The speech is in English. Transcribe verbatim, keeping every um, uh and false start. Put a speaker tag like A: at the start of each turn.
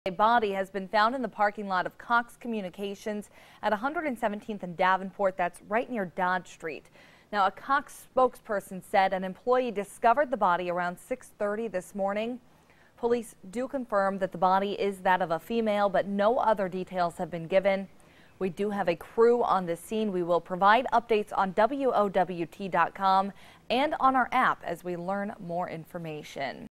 A: A body has been found in the parking lot of Cox Communications at one hundred seventeenth and Davenport. That's right near Dodge Street. Now, a Cox spokesperson said an employee discovered the body around six thirty this morning. Police do confirm that the body is that of a female, but no other details have been given. We do have a crew on the scene. We will provide updates on W O W T dot com and on our app as we learn more information.